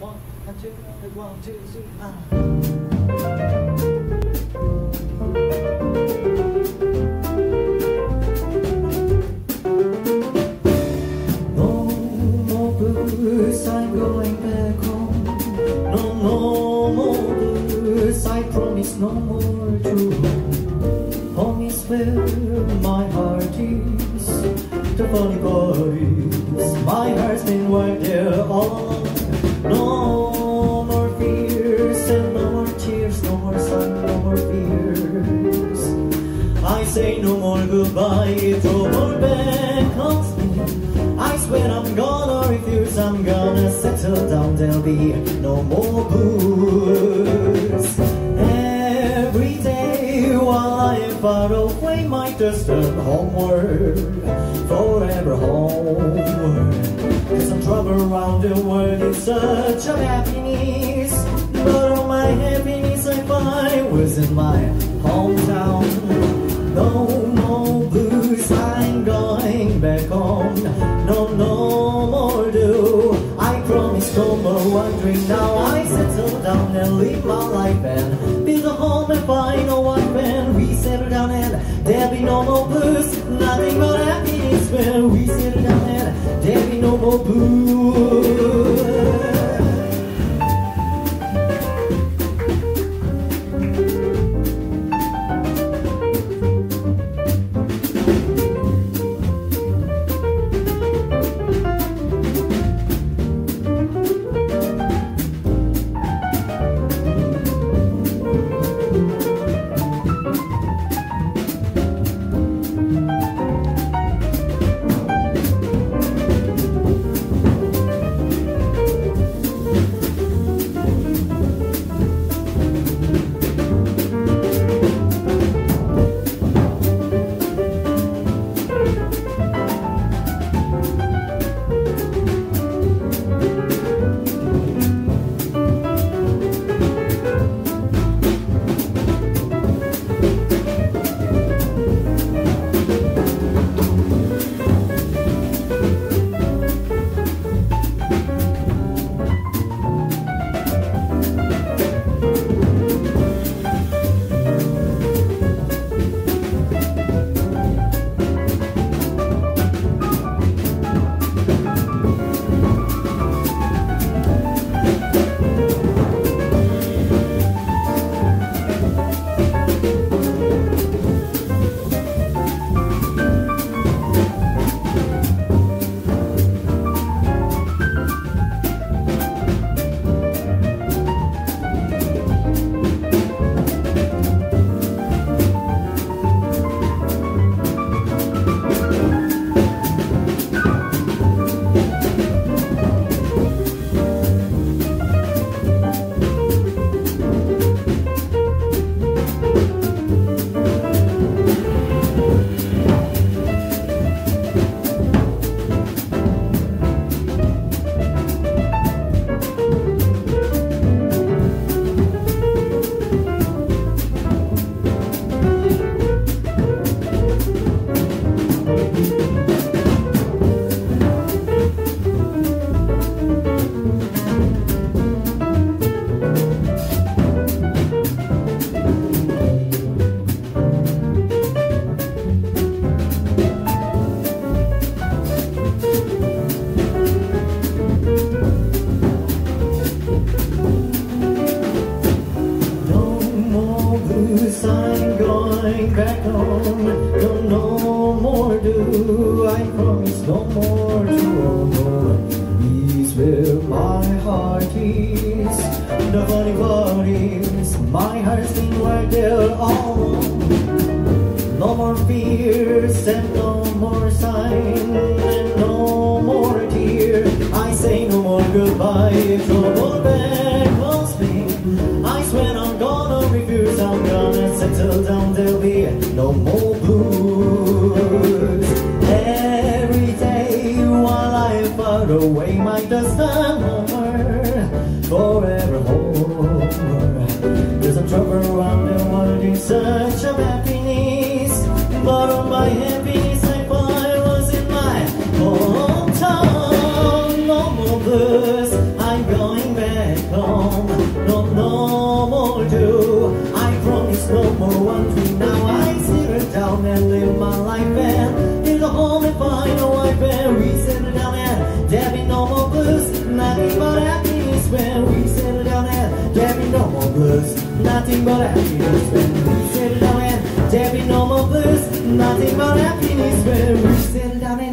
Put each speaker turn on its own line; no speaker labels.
One, two, one, two, three, No more blues, I'm going back home. No more blues, I promise no more true. Home is where my heart is. The funny part is my heart's been right there all along. No more fears and no more tears, no more sun, no more fears. I say no more goodbye if trouble beckons me. I swear I'm gonna refuse, I'm gonna settle down, there'll be no more blues. Every day while I am far away, my thirst turn homeward, forever homeward. There's some trouble around the world, it's such a happiness, but all my happiness I find was in my hometown. No more blues, I'm going back home. No more do, I promise no more wandering. Now I settle down and live my life and build a home and find a wife, and we settle down and there'll be no more blues. Nothing but happiness when we settle down and there'll be no more blues. I'm going back home. No more do, I promise no more trouble. He's where my heart is. The funny part is my heart's been right there all along. No more fears and no more sign and no more tear. I say no more goodbye if trouble beckons me. I swear I'm gonna refuse, I'm gonna settle down, there'll be no more blues. Every day while I am far away, my dust and homeward, forever homeward. There's some trouble around the world, it's such a happiness, but all my happiness I find was in my hometown. No more blues, I'm going back nothing but happiness when we settle down and there be no more blues. Nothing but happiness when we settle down and